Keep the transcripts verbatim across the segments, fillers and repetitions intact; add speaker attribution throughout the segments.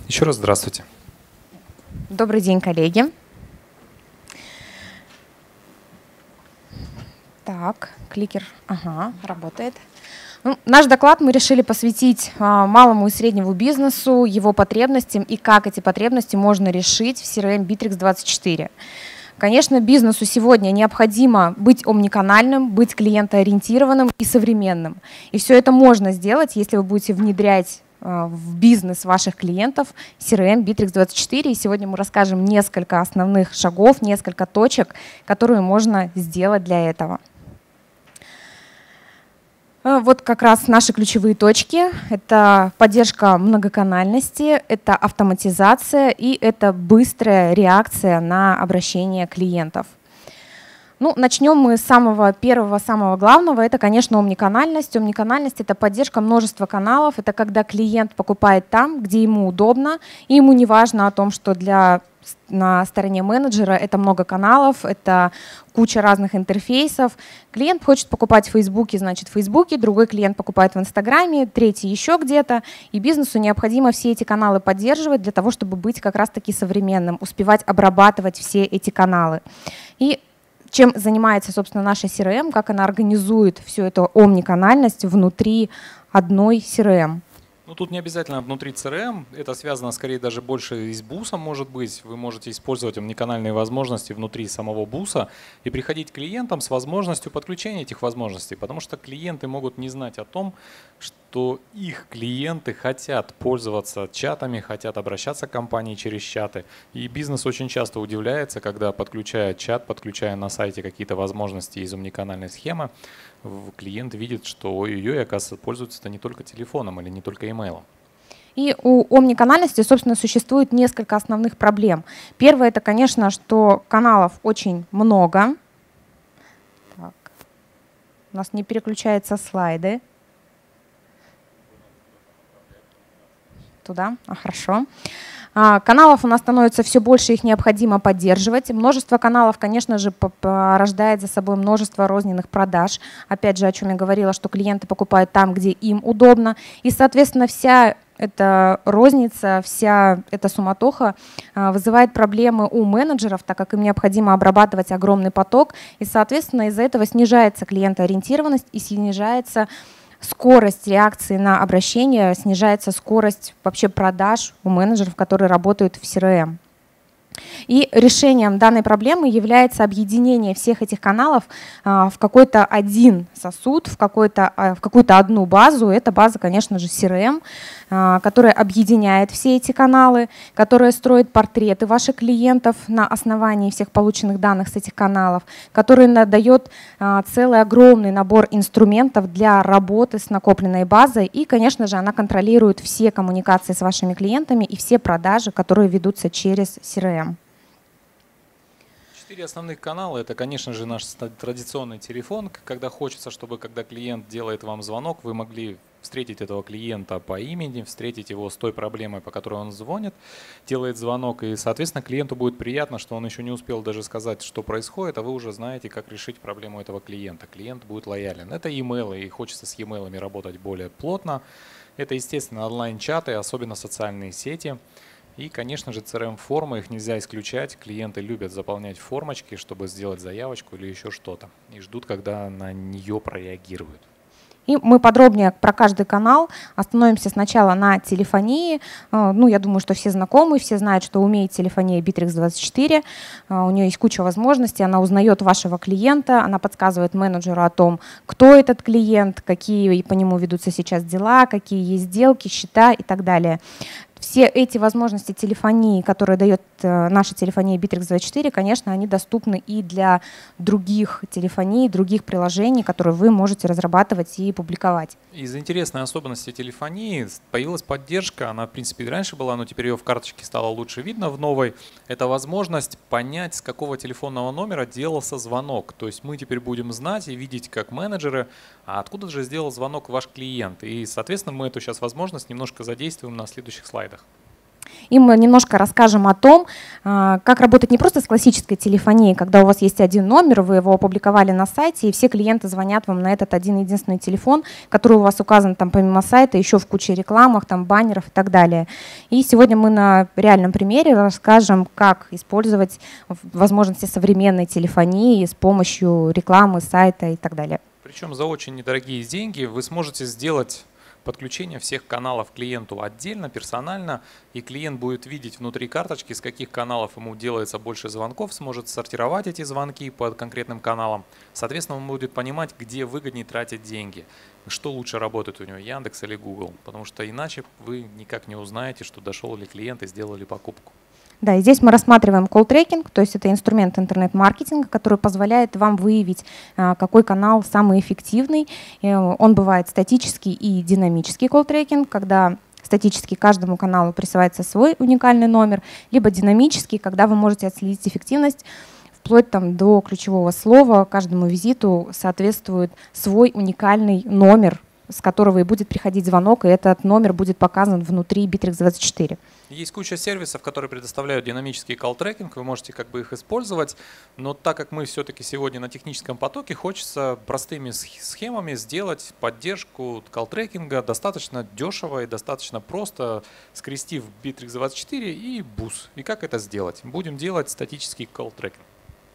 Speaker 1: Еще раз здравствуйте.
Speaker 2: Добрый день, коллеги. Так, кликер, ага, работает. Ну, наш доклад мы решили посвятить а, малому и среднему бизнесу, его потребностям и как эти потребности можно решить в си эр эм Bittrex двадцать четыре. Конечно, бизнесу сегодня необходимо быть омниканальным, быть клиентоориентированным и современным. И все это можно сделать, если вы будете внедрять а, в бизнес ваших клиентов си эр эм Bittrex двадцать четыре. И сегодня мы расскажем несколько основных шагов, несколько точек, которые можно сделать для этого. Вот как раз наши ключевые точки. Это поддержка многоканальности, это автоматизация и это быстрая реакция на обращение клиентов. Ну, начнем мы с самого первого, самого главного. Это, конечно, омниканальность. Омниканальность — это поддержка множества каналов. Это когда клиент покупает там, где ему удобно, и ему не важно о том, что для на стороне менеджера это много каналов, это куча разных интерфейсов. Клиент хочет покупать в Фейсбуке, значит, в Фейсбуке, другой клиент покупает в Инстаграме, третий еще где-то. И бизнесу необходимо все эти каналы поддерживать для того, чтобы быть как раз-таки современным, успевать обрабатывать все эти каналы. И чем занимается, собственно, наша си эр эм, как она организует всю эту омниканальность внутри одной си эр эм.
Speaker 1: Ну, тут не обязательно внутри си эр эм, это связано скорее даже больше и с бусом, может быть. Вы можете использовать омниканальные возможности внутри самого буса и приходить к клиентам с возможностью подключения этих возможностей, потому что клиенты могут не знать о том, что их клиенты хотят пользоваться чатами, хотят обращаться к компании через чаты. И бизнес очень часто удивляется, когда, подключая чат, подключая на сайте какие-то возможности из омниканальной схемы, клиент видит, что ой-ой-ой, оказывается, пользуется-то не только телефоном или не только имейлом.
Speaker 2: И у омниканальности, собственно, существует несколько основных проблем. Первое — это, конечно, что каналов очень много. Так. У нас не переключаются слайды. Туда? А, хорошо. Каналов у нас становится все больше, их необходимо поддерживать. Множество каналов, конечно же, порождает за собой множество розненных продаж. Опять же, о чем я говорила, что клиенты покупают там, где им удобно. И, соответственно, вся эта розница, вся эта суматоха вызывает проблемы у менеджеров, так как им необходимо обрабатывать огромный поток. И, соответственно, из-за этого снижается клиентоориентированность и снижается скорость реакции на обращение, снижается скорость вообще продаж у менеджеров, которые работают в си эр эм. И решением данной проблемы является объединение всех этих каналов а, в какой-то один сосуд, в, какой-то, а, в какую-то одну базу. Это база, конечно же, си эр эм, а, которая объединяет все эти каналы, которая строит портреты ваших клиентов на основании всех полученных данных с этих каналов, которая дает а, целый огромный набор инструментов для работы с накопленной базой. И, конечно же, она контролирует все коммуникации с вашими клиентами и все продажи, которые ведутся через си эр эм.
Speaker 1: Четыре основных канала — это, конечно же, наш традиционный телефон. Когда хочется, чтобы, когда клиент делает вам звонок, вы могли встретить этого клиента по имени, встретить его с той проблемой, по которой он звонит, делает звонок. И, соответственно, клиенту будет приятно, что он еще не успел даже сказать, что происходит, а вы уже знаете, как решить проблему этого клиента. Клиент будет лоялен. Это e-mail, и хочется с e-mail'ами работать более плотно. Это, естественно, онлайн-чаты, особенно социальные сети. И, конечно же, си эр эм-формы, их нельзя исключать. Клиенты любят заполнять формочки, чтобы сделать заявочку или еще что-то. И ждут, когда на нее прореагируют.
Speaker 2: И мы подробнее про каждый канал остановимся сначала на телефонии. Ну, я думаю, что все знакомы, все знают, что умеет телефония Bittrex двадцать четыре. У нее есть куча возможностей, она узнает вашего клиента, она подсказывает менеджеру о том, кто этот клиент, какие по нему ведутся сейчас дела, какие есть сделки, счета и так далее. Все эти возможности телефонии, которые дает наша телефония Bittrex двадцать четыре, конечно, они доступны и для других телефоний, других приложений, которые вы можете разрабатывать и публиковать.
Speaker 1: Из интересной особенности телефонии появилась поддержка, она в принципе раньше была, но теперь ее в карточке стало лучше видно в новой. Это возможность понять, с какого телефонного номера делался звонок. То есть мы теперь будем знать и видеть как менеджеры, а откуда же сделал звонок ваш клиент. И, соответственно, мы эту сейчас возможность немножко задействуем на следующих слайдах.
Speaker 2: И мы немножко расскажем о том, как работать не просто с классической телефонией, когда у вас есть один номер, вы его опубликовали на сайте, и все клиенты звонят вам на этот один единственный телефон, который у вас указан там помимо сайта еще в куче рекламах, там баннеров и так далее. И сегодня мы на реальном примере расскажем, как использовать возможности современной телефонии с помощью рекламы, сайта и так далее.
Speaker 1: Причем за очень недорогие деньги вы сможете сделать подключение всех каналов клиенту отдельно, персонально, и клиент будет видеть внутри карточки, с каких каналов ему делается больше звонков, сможет сортировать эти звонки по конкретным каналам. Соответственно, он будет понимать, где выгоднее тратить деньги, что лучше работает у него, Яндекс или Google, потому что иначе вы никак не узнаете, что дошел ли клиент и сделал ли покупку.
Speaker 2: Да, и здесь мы рассматриваем колл-трекинг, то есть это инструмент интернет-маркетинга, который позволяет вам выявить, какой канал самый эффективный. Он бывает статический и динамический колл-трекинг, когда статически каждому каналу присылается свой уникальный номер, либо динамический, когда вы можете отследить эффективность вплоть там, до ключевого слова. Каждому визиту соответствует свой уникальный номер, с которого и будет приходить звонок, и этот номер будет показан внутри Битрикс двадцать четыре.
Speaker 1: Есть куча сервисов, которые предоставляют динамический колл-трекинг, вы можете как бы их использовать, но так как мы все-таки сегодня на техническом потоке, хочется простыми схемами сделать поддержку колл-трекинга достаточно дешево и достаточно просто, скрестив Битрикс двадцать четыре и бус. И как это сделать? Будем делать статический колл-трекинг.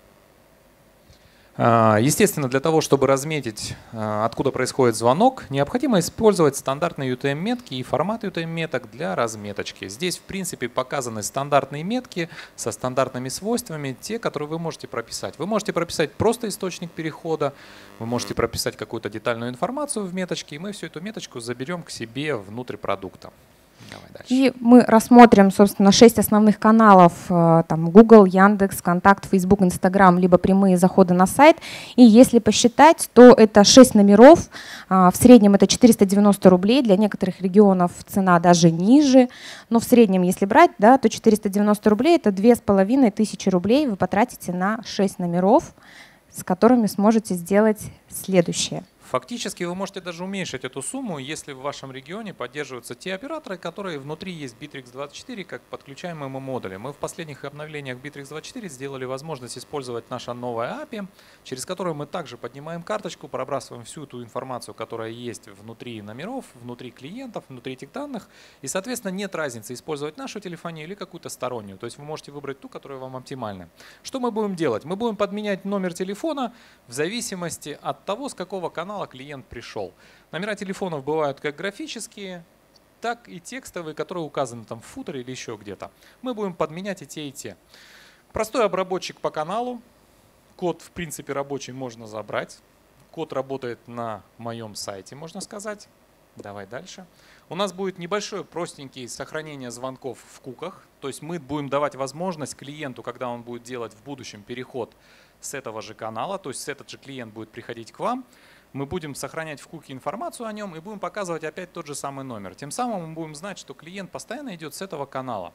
Speaker 1: Естественно, для того, чтобы разметить, откуда происходит звонок, необходимо использовать стандартные ю ти эм-метки и формат ю ти эм-меток для разметочки. Здесь, в принципе, показаны стандартные метки со стандартными свойствами, те, которые вы можете прописать. Вы можете прописать просто источник перехода, вы можете прописать какую-то детальную информацию в меточке, и мы всю эту меточку заберем к себе внутрь продукта. Давай дальше.
Speaker 2: И мы рассмотрим, собственно, шесть основных каналов, там, Google, Яндекс, Контакт, Facebook, Instagram, либо прямые заходы на сайт. И если посчитать, то это шесть номеров, в среднем это четыреста девяносто рублей, для некоторых регионов цена даже ниже, но в среднем, если брать, да, то четыреста девяносто рублей это две с половиной тысячи рублей вы потратите на шесть номеров, с которыми сможете сделать следующее.
Speaker 1: Фактически вы можете даже уменьшить эту сумму, если в вашем регионе поддерживаются те операторы, которые внутри есть Битрикс двадцать четыре как подключаемые модули. Мы в последних обновлениях Битрикс двадцать четыре сделали возможность использовать наше новое эй пи ай, через которое мы также поднимаем карточку, пробрасываем всю ту информацию, которая есть внутри номеров, внутри клиентов, внутри этих данных. И, соответственно, нет разницы использовать нашу телефонию или какую-то стороннюю. То есть вы можете выбрать ту, которая вам оптимальна. Что мы будем делать? Мы будем подменять номер телефона в зависимости от того, с какого канала клиент пришел. Номера телефонов бывают как графические, так и текстовые, которые указаны там в футере или еще где-то. Мы будем подменять и те, и те. Простой обработчик по каналу. Код, в принципе, рабочий можно забрать. Код работает на моем сайте, можно сказать. Давай дальше. У нас будет небольшое, простенькое сохранение звонков в куках. То есть мы будем давать возможность клиенту, когда он будет делать в будущем переход с этого же канала, то есть этот же клиент будет приходить к вам, мы будем сохранять в куке информацию о нем и будем показывать опять тот же самый номер. Тем самым мы будем знать, что клиент постоянно идет с этого канала.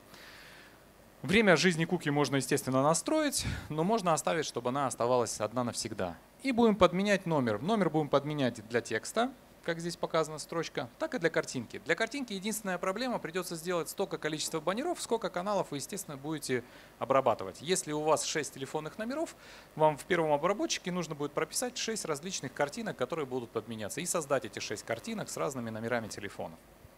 Speaker 1: Время жизни куки можно, естественно, настроить, но можно оставить, чтобы она оставалась одна навсегда. И будем подменять номер. Номер будем подменять для текста, как здесь показана строчка, так и для картинки. Для картинки единственная проблема, придется сделать столько количества баннеров, сколько каналов вы, естественно, будете обрабатывать. Если у вас шесть телефонных номеров, вам в первом обработчике нужно будет прописать шесть различных картинок, которые будут подменяться, и создать эти шесть картинок с разными номерами телефонов.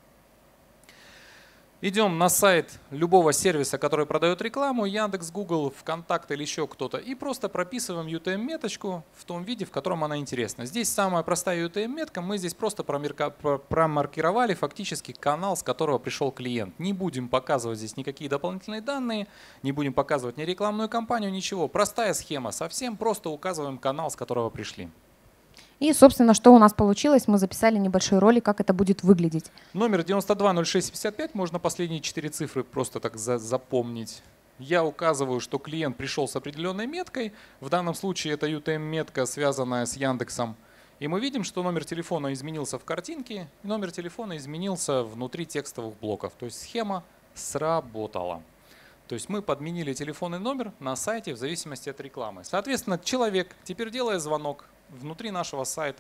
Speaker 1: Идем на сайт любого сервиса, который продает рекламу, Яндекс, Google, ВКонтакт или еще кто-то, и просто прописываем ю ти эм-меточку в том виде, в котором она интересна. Здесь самая простая ю ти эм-метка, мы здесь просто промаркировали фактически канал, с которого пришел клиент. Не будем показывать здесь никакие дополнительные данные, не будем показывать ни рекламную кампанию, ничего. Простая схема, совсем просто указываем канал, с которого пришли.
Speaker 2: И, собственно, что у нас получилось, мы записали небольшой ролик, как это будет выглядеть.
Speaker 1: Номер девяносто два ноль шесть пятьдесят пять, можно последние четыре цифры просто так за запомнить. Я указываю, что клиент пришел с определенной меткой, в данном случае это ю ти эм-метка, связанная с Яндексом. И мы видим, что номер телефона изменился в картинке, и номер телефона изменился внутри текстовых блоков. То есть схема сработала. То есть мы подменили телефонный номер на сайте в зависимости от рекламы. Соответственно, человек, теперь делая звонок внутри нашего сайта,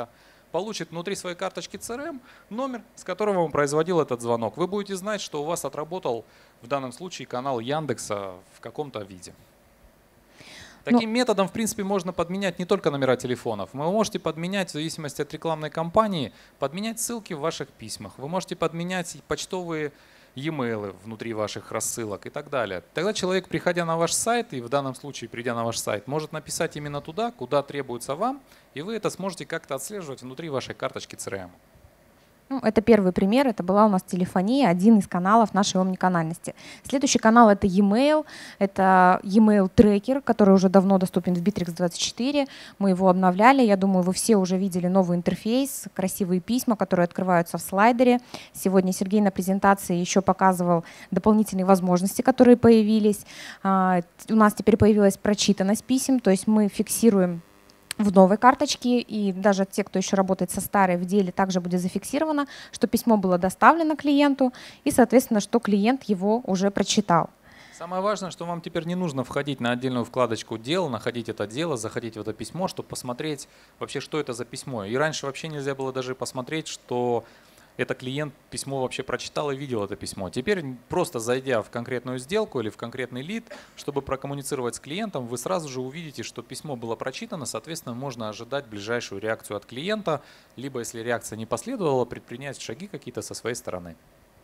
Speaker 1: получит внутри своей карточки си эр эм номер, с которого он производил этот звонок. Вы будете знать, что у вас отработал в данном случае канал Яндекса в каком-то виде. Таким ну, методом, в принципе, можно подменять не только номера телефонов. Вы можете подменять, в зависимости от рекламной кампании, подменять ссылки в ваших письмах. Вы можете подменять почтовые e-mail внутри ваших рассылок и так далее. Тогда человек, приходя на ваш сайт, и в данном случае, придя на ваш сайт, может написать именно туда, куда требуется вам, и вы это сможете как-то отслеживать внутри вашей карточки си эр эм.
Speaker 2: Ну, это первый пример, это была у нас телефония, один из каналов нашей омниканальности. Следующий канал — это e-mail, это e-mail трекер, который уже давно доступен в Bittrex двадцать четыре. Мы его обновляли, я думаю, вы все уже видели новый интерфейс, красивые письма, которые открываются в слайдере. Сегодня Сергей на презентации еще показывал дополнительные возможности, которые появились. У нас теперь появилась прочитанность писем, то есть мы фиксируем в новой карточке, и даже те, кто еще работает со старой, в деле также будет зафиксировано, что письмо было доставлено клиенту и, соответственно, что клиент его уже прочитал.
Speaker 1: Самое важное, что вам теперь не нужно входить на отдельную вкладочку «Дел», находить это дело, заходить в это письмо, чтобы посмотреть вообще, что это за письмо. И раньше вообще нельзя было даже посмотреть, что это клиент письмо вообще прочитал и видел это письмо. Теперь просто зайдя в конкретную сделку или в конкретный лид, чтобы прокоммуницировать с клиентом, вы сразу же увидите, что письмо было прочитано, соответственно, можно ожидать ближайшую реакцию от клиента, либо, если реакция не последовала, предпринять шаги какие-то со своей стороны.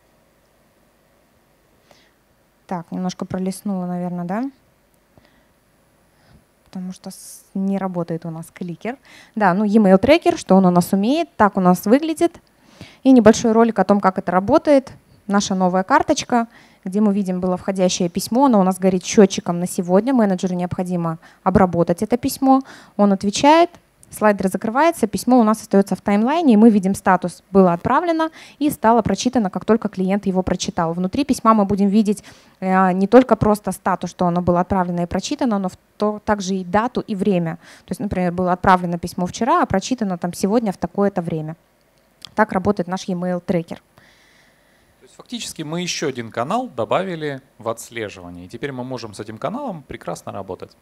Speaker 2: Так, немножко пролистнула, наверное, да? Потому что не работает у нас кликер. Да, ну e-mail трекер, что он у нас умеет, так у нас выглядит. И небольшой ролик о том, как это работает. Наша новая карточка, где мы видим было входящее письмо, оно у нас горит счетчиком на сегодня. Менеджеру необходимо обработать это письмо. Он отвечает, слайдер закрывается, письмо у нас остается в таймлайне, и мы видим статус «было отправлено» и стало прочитано, как только клиент его прочитал. Внутри письма мы будем видеть не только просто статус, что оно было отправлено и прочитано, но то, также и дату и время. То есть, например, было отправлено письмо вчера, а прочитано там сегодня в такое-то время. Так работает наш e-mail трекер.
Speaker 1: То есть фактически мы еще один канал добавили в отслеживание. И теперь мы можем с этим каналом прекрасно работать.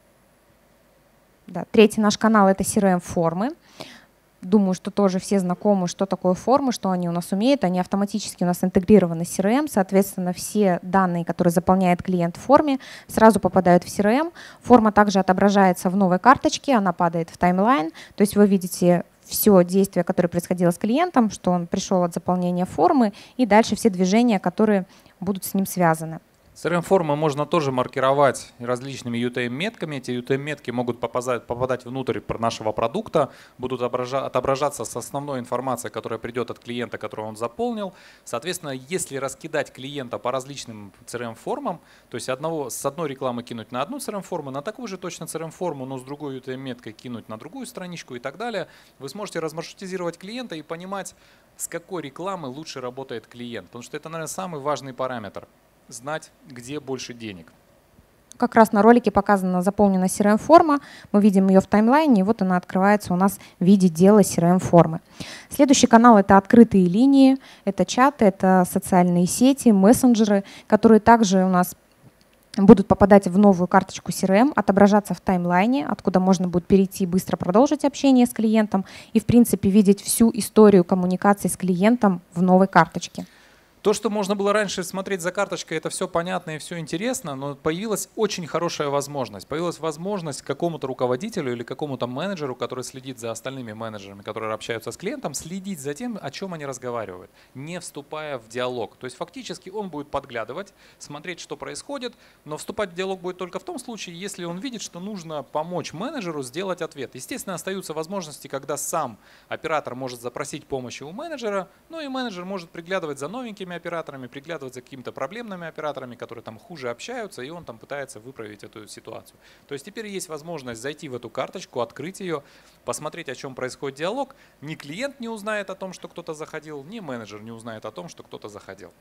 Speaker 2: Да, третий наш канал — это си эр эм-формы. Думаю, что тоже все знакомы, что такое формы, что они у нас умеют. Они автоматически у нас интегрированы в си эр эм. Соответственно, все данные, которые заполняет клиент в форме, сразу попадают в си эр эм. Форма также отображается в новой карточке, она падает в таймлайн. То есть вы видите все действие, которое происходило с клиентом, что он пришел от заполнения формы, и дальше все движения, которые будут с ним связаны.
Speaker 1: си эр эм-формы можно тоже маркировать различными ю ти эм-метками. Эти ю ти эм-метки могут попадать, попадать внутрь нашего продукта, будут отображаться с основной информацией, которая придет от клиента, которую он заполнил. Соответственно, если раскидать клиента по различным си эр эм-формам, то есть одного, с одной рекламы кинуть на одну си эр эм-форму, на такую же точно си эр эм-форму, но с другой ю ти эм-меткой кинуть на другую страничку и так далее, вы сможете размаршрутизировать клиента и понимать, с какой рекламы лучше работает клиент. Потому что это, наверное, самый важный параметр. Знать, где больше денег.
Speaker 2: Как раз на ролике показана заполнена си эр эм-форма. Мы видим ее в таймлайне, и вот она открывается у нас в виде дела си эр эм-формы. Следующий канал — это открытые линии, это чаты, это социальные сети, мессенджеры, которые также у нас будут попадать в новую карточку си эр эм, отображаться в таймлайне, откуда можно будет перейти и быстро продолжить общение с клиентом и, в принципе, видеть всю историю коммуникации с клиентом в новой карточке.
Speaker 1: То, что можно было раньше смотреть за карточкой, это все понятно и все интересно, но появилась очень хорошая возможность. Появилась возможность какому-то руководителю или какому-то менеджеру, который следит за остальными менеджерами, которые общаются с клиентом, следить за тем, о чем они разговаривают, не вступая в диалог. То есть фактически он будет подглядывать, смотреть, что происходит, но вступать в диалог будет только в том случае, если он видит, что нужно помочь менеджеру сделать ответ. Естественно, остаются возможности, когда сам оператор может запросить помощи у менеджера, ну и менеджер может приглядывать за новенькими операторами, приглядывать за какими-то проблемными операторами, которые там хуже общаются, и он там пытается выправить эту ситуацию. То есть теперь есть возможность зайти в эту карточку, открыть ее, посмотреть, о чем происходит диалог. Ни клиент не узнает о том, что кто-то заходил, ни менеджер не узнает о том, что кто-то заходил.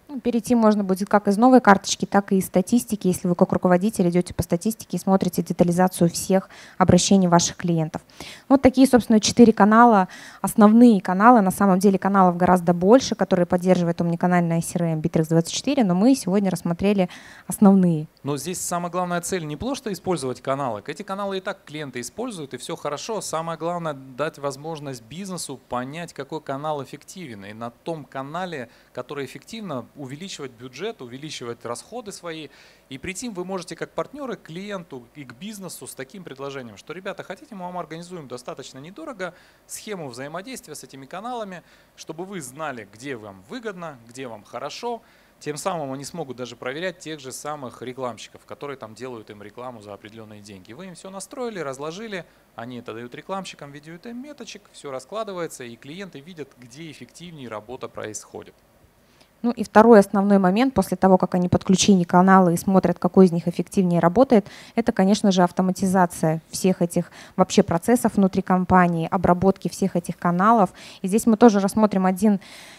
Speaker 2: Ну, перейти можно будет как из новой карточки, так и из статистики, если вы как руководитель идете по статистике и смотрите детализацию всех обращений ваших клиентов. Вот такие, собственно, четыре канала, основные каналы. На самом деле каналов гораздо больше, которые поддерживает омниканальная си эр эм Bittrex двадцать четыре, но мы сегодня рассмотрели основные.
Speaker 1: Но здесь самая главная цель не просто использовать каналы. Эти каналы и так клиенты используют, и все хорошо. Самое главное — дать возможность бизнесу понять, какой канал эффективен. И на том канале, который эффективно, увеличивать бюджет, увеличивать расходы свои. И прийти вы можете как партнеры к клиенту и к бизнесу с таким предложением, что, ребята, хотите, мы вам организуем достаточно недорого схему взаимодействия с этими каналами, чтобы вы знали, где вам выгодно, где вам хорошо. Тем самым они смогут даже проверять тех же самых рекламщиков, которые там делают им рекламу за определенные деньги. Вы им все настроили, разложили, они это дают рекламщикам в виде ю ти эм-меточек, все раскладывается, и клиенты видят, где эффективнее работа происходит.
Speaker 2: Ну и второй основной момент, после того, как они подключили каналы и смотрят, какой из них эффективнее работает, это, конечно же, автоматизация всех этих вообще процессов внутри компании, обработки всех этих каналов. И здесь мы тоже рассмотрим один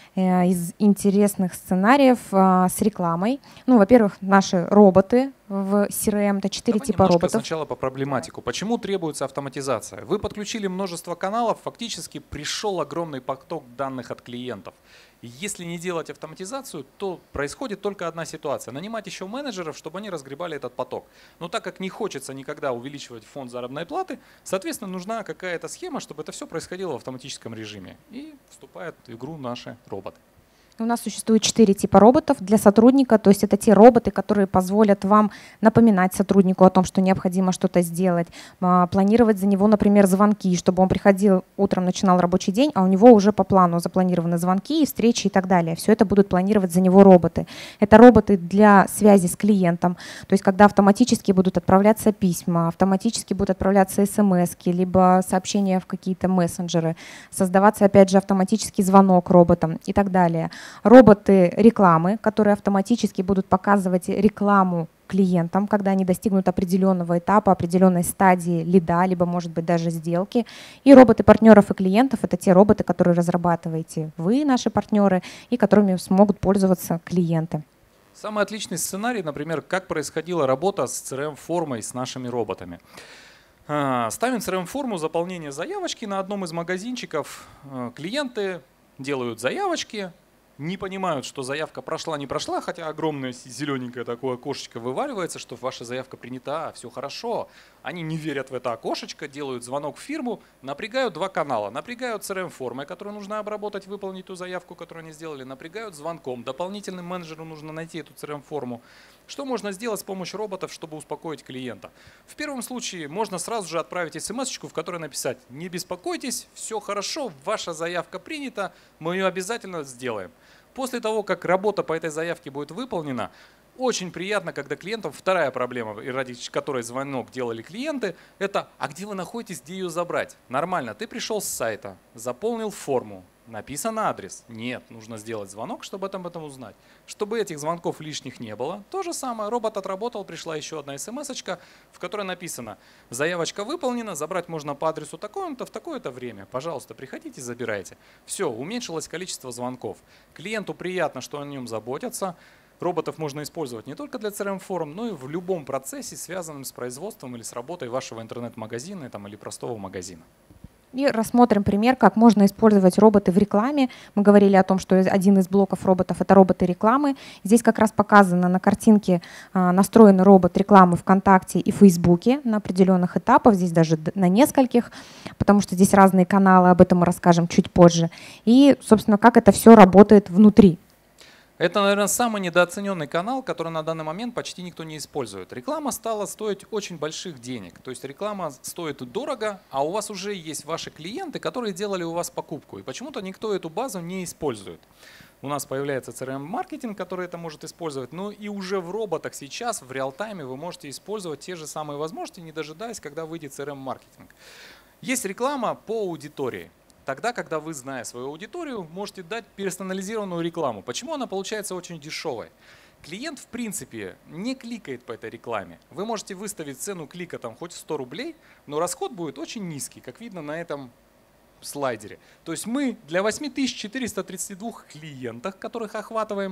Speaker 2: из интересных сценариев а, с рекламой. Ну, во-первых, наши роботы в си эр эм, это четыре
Speaker 1: Давай
Speaker 2: типа роботов.
Speaker 1: Сначала по проблематику. Почему требуется автоматизация? Вы подключили множество каналов, фактически пришел огромный поток данных от клиентов. И если не делать автоматизацию, то происходит только одна ситуация. Нанимать еще менеджеров, чтобы они разгребали этот поток. Но так как не хочется никогда увеличивать фонд заработной платы, соответственно, нужна какая-то схема, чтобы это все происходило в автоматическом режиме. И вступают в игру наши роботы.
Speaker 2: У нас существует четыре типа роботов для сотрудника, то есть это те роботы, которые позволят вам напоминать сотруднику о том, что необходимо что-то сделать, планировать за него, например, звонки, чтобы он приходил утром, начинал рабочий день, а у него уже по плану запланированы звонки, встречи и так далее. Все это будут планировать за него роботы. Это роботы для связи с клиентом, то есть когда автоматически будут отправляться письма, автоматически будут отправляться смс-ки, либо сообщения в какие-то мессенджеры, создаваться опять же автоматический звонок роботам и так далее. Роботы рекламы, которые автоматически будут показывать рекламу клиентам, когда они достигнут определенного этапа, определенной стадии лида, либо, может быть, даже сделки. И роботы партнеров и клиентов — это те роботы, которые разрабатываете вы, наши партнеры, и которыми смогут пользоваться клиенты.
Speaker 1: Самый отличный сценарий, например, как происходила работа с си эр эм-формой с нашими роботами. Ставим си эр эм-форму заполнения заявочки на одном из магазинчиков. Клиенты делают заявочки, не понимают, что заявка прошла, не прошла, хотя огромное зелененькое такое окошечко вываливается, что ваша заявка принята, все хорошо. Они не верят в это окошечко, делают звонок в фирму, напрягают два канала. Напрягают си эр эм-формой, которую нужно обработать, выполнить ту заявку, которую они сделали, напрягают звонком. Дополнительным менеджеру нужно найти эту си эр эм-форму. Что можно сделать с помощью роботов, чтобы успокоить клиента? В первом случае можно сразу же отправить смс-очку, в которой написать: не беспокойтесь, все хорошо, ваша заявка принята, мы ее обязательно сделаем. После того, как работа по этой заявке будет выполнена, очень приятно, когда клиентам вторая проблема, и ради которой звонок делали клиенты, это: а где вы находитесь, где ее забрать? Нормально, ты пришел с сайта, заполнил форму, написан адрес. Нет, нужно сделать звонок, чтобы об этом узнать. Чтобы этих звонков лишних не было, то же самое, робот отработал, пришла еще одна смс-очка, в которой написано: заявочка выполнена, забрать можно по адресу такому-то в такое-то время. Пожалуйста, приходите, забирайте. Все, уменьшилось количество звонков. Клиенту приятно, что о нем заботятся. Роботов можно использовать не только для си эр эм-форм, но и в любом процессе, связанном с производством или с работой вашего интернет-магазина там, или простого магазина.
Speaker 2: И рассмотрим пример, как можно использовать роботы в рекламе. Мы говорили о том, что один из блоков роботов — это роботы рекламы. Здесь как раз показано на картинке настроенный робот рекламы ВКонтакте и Фейсбуке на определенных этапах, здесь даже на нескольких, потому что здесь разные каналы, об этом мы расскажем чуть позже. И, собственно, как это все работает внутри.
Speaker 1: Это, наверное, самый недооцененный канал, который на данный момент почти никто не использует. Реклама стала стоить очень больших денег. То есть реклама стоит дорого, а у вас уже есть ваши клиенты, которые делали у вас покупку. И почему-то никто эту базу не использует. У нас появляется си эр эм-маркетинг, который это может использовать. Но и уже в роботах сейчас, в реал-тайме, вы можете использовать те же самые возможности, не дожидаясь, когда выйдет си эр эм-маркетинг. Есть реклама по аудитории. Тогда, когда вы, зная свою аудиторию, можете дать персонализированную рекламу. Почему она получается очень дешевой? Клиент, в принципе, не кликает по этой рекламе. Вы можете выставить цену клика там хоть сто рублей, но расход будет очень низкий, как видно на этом слайдере. То есть мы для восьми тысяч четырёхсот тридцати двух клиентов, которых охватываем,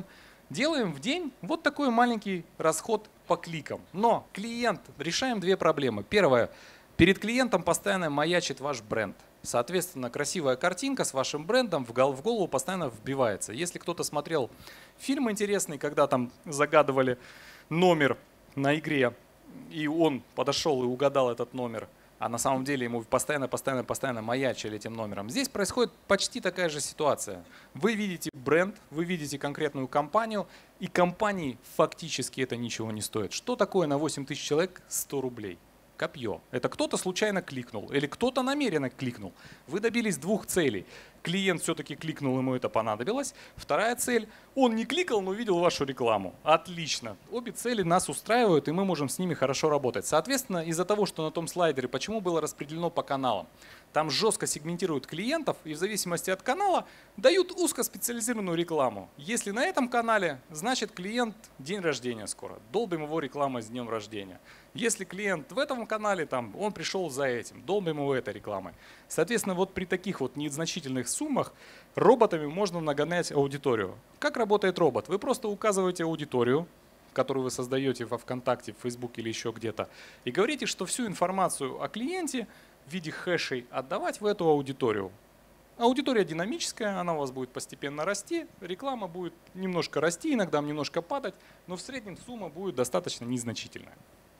Speaker 1: делаем в день вот такой маленький расход по кликам. Но клиент, решаем две проблемы. Первое. Перед клиентом постоянно маячит ваш бренд. Соответственно, красивая картинка с вашим брендом в голову постоянно вбивается. Если кто-то смотрел фильм интересный, когда там загадывали номер на игре, и он подошел и угадал этот номер, а на самом деле ему постоянно, постоянно, постоянно маячили этим номером. Здесь происходит почти такая же ситуация. Вы видите бренд, вы видите конкретную компанию, и компании фактически это ничего не стоит. Что такое на восемь тысяч человек сто рублей? Копье. Это кто-то случайно кликнул или кто-то намеренно кликнул. Вы добились двух целей. Клиент все-таки кликнул, ему это понадобилось. Вторая цель. Он не кликал, но видел вашу рекламу. Отлично. Обе цели нас устраивают, и мы можем с ними хорошо работать. Соответственно, из-за того, что на том слайдере, почему было распределено по каналам, там жестко сегментируют клиентов и в зависимости от канала дают узкоспециализированную рекламу. Если на этом канале, значит клиент день рождения скоро. Долбим его рекламой с днем рождения. Если клиент в этом канале, там, он пришел за этим, долбим его этой рекламой. Соответственно, вот при таких вот незначительных суммах роботами можно нагонять аудиторию. Как работает робот? Вы просто указываете аудиторию, которую вы создаете во ВКонтакте, в Фейсбуке или еще где-то, и говорите, что всю информацию о клиенте в виде хэшей отдавать в эту аудиторию. Аудитория динамическая, она у вас будет постепенно расти, реклама будет немножко расти, иногда немножко падать, но в среднем сумма будет достаточно незначительная.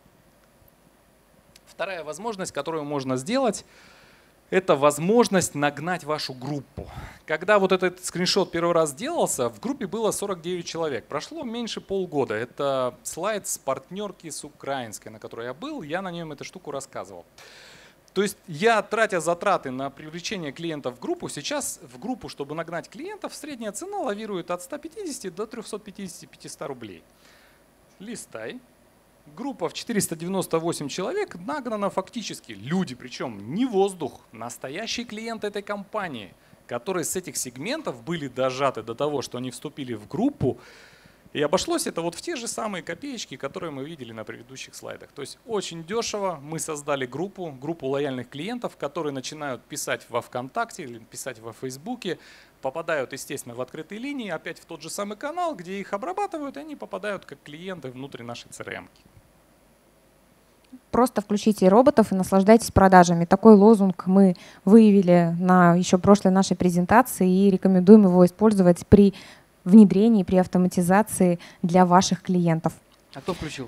Speaker 1: Вторая возможность, которую можно сделать, это возможность нагнать вашу группу. Когда вот этот скриншот первый раз делался, в группе было сорок девять человек. Прошло меньше полгода. Это слайд с партнерки с украинской, на которой я был. Я на нем эту штуку рассказывал. То есть я, тратя затраты на привлечение клиентов в группу, сейчас в группу, чтобы нагнать клиентов, средняя цена лавирует от ста пятидесяти до трёхсот пятидесяти пятисот рублей. Листай. Группа в четыреста девяносто восемь человек нагнана фактически. Люди, причем не воздух, настоящие клиенты этой компании, которые с этих сегментов были дожаты до того, что они вступили в группу. И обошлось это вот в те же самые копеечки, которые мы видели на предыдущих слайдах. То есть очень дешево мы создали группу, группу лояльных клиентов, которые начинают писать во ВКонтакте или писать во Фейсбуке, попадают, естественно, в открытые линии, опять в тот же самый канал, где их обрабатывают, и они попадают как клиенты внутрь нашей си эр эм-ки.
Speaker 2: Просто включите роботов и наслаждайтесь продажами. Такой лозунг мы выявили на еще прошлой нашей презентации и рекомендуем его использовать при внедрении, при автоматизации для ваших клиентов.
Speaker 3: А кто включил?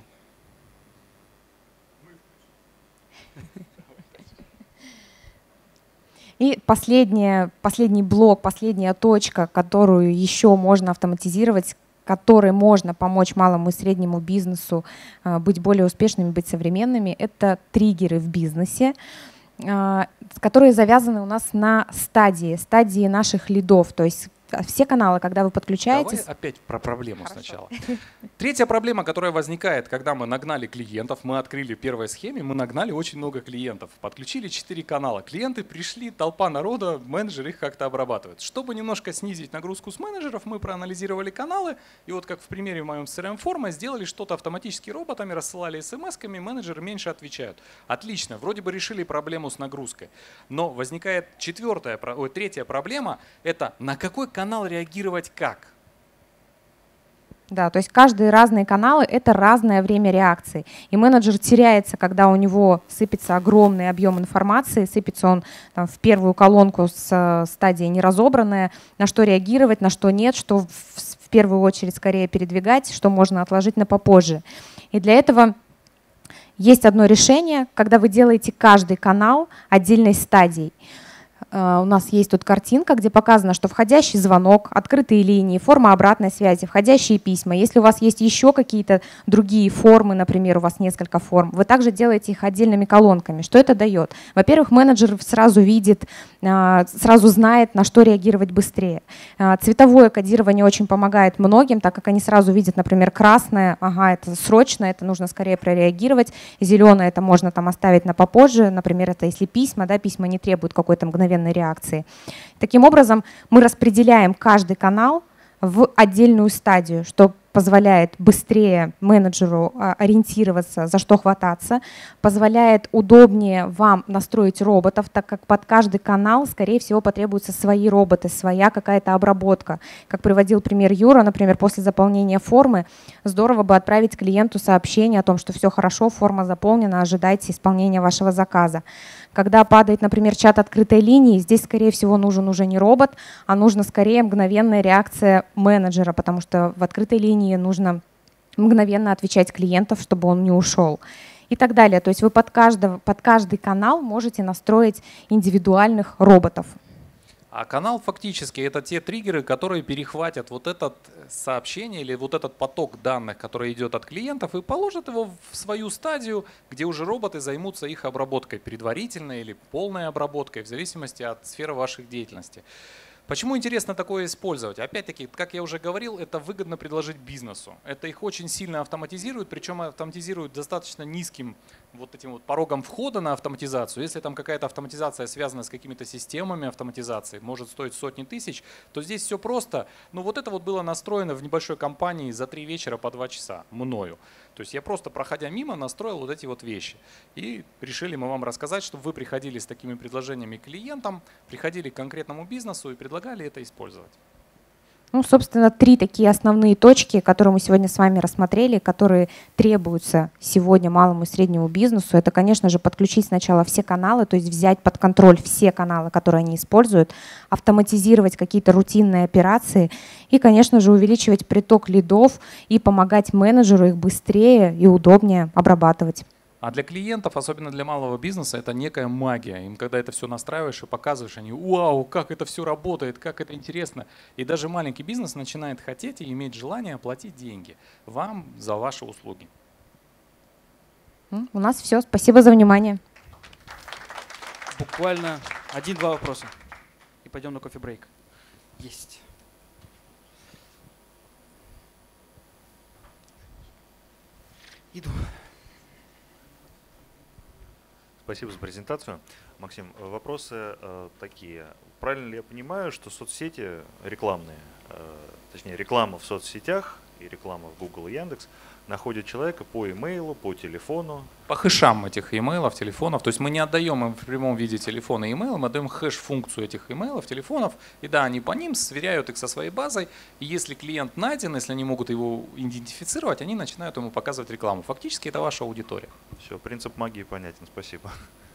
Speaker 2: И последняя, последний блок, последняя точка, которую еще можно автоматизировать, которой можно помочь малому и среднему бизнесу быть более успешными, быть современными, это триггеры в бизнесе, которые завязаны у нас на стадии, стадии наших лидов. То есть все каналы, когда вы подключаетесь…
Speaker 1: Давай опять про проблему
Speaker 2: Хорошо.
Speaker 1: Сначала. Третья проблема, которая возникает, когда мы нагнали клиентов, мы открыли в первой схеме, мы нагнали очень много клиентов, подключили четыре канала. Клиенты пришли, толпа народа, менеджер их как-то обрабатывает. Чтобы немножко снизить нагрузку с менеджеров, мы проанализировали каналы, и вот как в примере в моем си эр эм-форма, сделали что-то автоматически роботами, рассылали смс-ками, менеджеры меньше отвечают. Отлично, вроде бы решили проблему с нагрузкой. Но возникает четвертая, ой, третья проблема, это на какой канал реагировать как?
Speaker 2: Да, то есть каждые разные каналы – это разное время реакции. И менеджер теряется, когда у него сыпется огромный объем информации, сыпется он там, в первую колонку с стадии неразобранная, на что реагировать, на что нет, что в, в первую очередь скорее передвигать, что можно отложить на попозже. И для этого есть одно решение, когда вы делаете каждый канал отдельной стадией. У нас есть тут картинка, где показано, что входящий звонок, открытые линии, форма обратной связи, входящие письма. Если у вас есть еще какие-то другие формы, например, у вас несколько форм, вы также делаете их отдельными колонками. Что это дает? Во-первых, менеджер сразу видит, сразу знает, на что реагировать быстрее. Цветовое кодирование очень помогает многим, так как они сразу видят, например, красное, ага, это срочно, это нужно скорее прореагировать, зеленое это можно там оставить на попозже, например, это если письма, да, письма не требуют какой-то мгновенной реакции. Таким образом, мы распределяем каждый канал в отдельную стадию, что позволяет быстрее менеджеру ориентироваться, за что хвататься, позволяет удобнее вам настроить роботов, так как под каждый канал, скорее всего, потребуются свои роботы, своя какая-то обработка. Как приводил пример Юра, например, после заполнения формы здорово бы отправить клиенту сообщение о том, что все хорошо, форма заполнена, ожидайте исполнения вашего заказа. Когда падает, например, чат открытой линии, здесь, скорее всего, нужен уже не робот, а нужна скорее мгновенная реакция менеджера, потому что в открытой линии нужно мгновенно отвечать клиентов, чтобы он не ушел. И так далее. То есть вы под, каждого, под каждый канал можете настроить индивидуальных роботов.
Speaker 1: А канал фактически это те триггеры, которые перехватят вот это сообщение или вот этот поток данных, который идет от клиентов, и положат его в свою стадию, где уже роботы займутся их обработкой, предварительной или полной обработкой, в зависимости от сферы вашей деятельности. Почему интересно такое использовать? Опять-таки, как я уже говорил, это выгодно предложить бизнесу. Это их очень сильно автоматизирует, причем автоматизирует достаточно низким вот этим вот порогом входа на автоматизацию. Если там какая-то автоматизация связана с какими-то системами автоматизации, может стоить сотни тысяч, то здесь все просто. Ну вот это вот было настроено в небольшой компании за три вечера по два часа мною. То есть я просто, проходя мимо, настроил вот эти вот вещи. И решили мы вам рассказать, чтобы вы приходили с такими предложениями к клиентам, приходили к конкретному бизнесу и предлагали это использовать.
Speaker 2: Ну, собственно, три такие основные точки, которые мы сегодня с вами рассмотрели, которые требуются сегодня малому и среднему бизнесу. Это, конечно же, подключить сначала все каналы, то есть взять под контроль все каналы, которые они используют, автоматизировать какие-то рутинные операции и, конечно же, увеличивать приток лидов и помогать менеджеру их быстрее и удобнее обрабатывать.
Speaker 1: А для клиентов, особенно для малого бизнеса, это некая магия. Им когда это все настраиваешь и показываешь, они «Вау, как это все работает, как это интересно». И даже маленький бизнес начинает хотеть и иметь желание оплатить деньги вам за ваши услуги.
Speaker 2: У нас все. Спасибо за внимание.
Speaker 3: Буквально один-два вопроса. И пойдем на кофе-брейк. Есть. Иду.
Speaker 4: Спасибо за презентацию. Максим, вопросы э, такие. Правильно ли я понимаю, что соцсети рекламные, э, точнее реклама в соцсетях и реклама в Google и Яндекс находят человека по имейлу, по телефону?
Speaker 1: По хэшам этих имейлов, телефонов. То есть мы не отдаем им в прямом виде телефона и имейл, мы отдаем хэш-функцию этих имейлов, телефонов. И да, они по ним сверяют их со своей базой. И если клиент найден, если они могут его идентифицировать, они начинают ему показывать рекламу. Фактически это ваша аудитория.
Speaker 4: Все, принцип магии понятен. Спасибо.